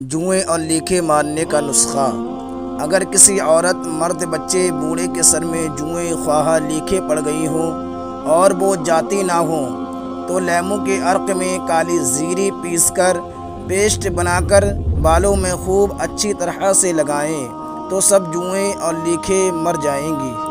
जुएं और लीखे मारने का नुस्खा। अगर किसी औरत, मर्द, बच्चे, बूढ़े के सर में जुएं ख्वाह लीखे पड़ गई हों और वो जाती ना हों तो लेमू के अर्क में काली जीरी पीसकर पेस्ट बनाकर बालों में खूब अच्छी तरह से लगाएं तो सब जुएं और लीखे मर जाएंगी।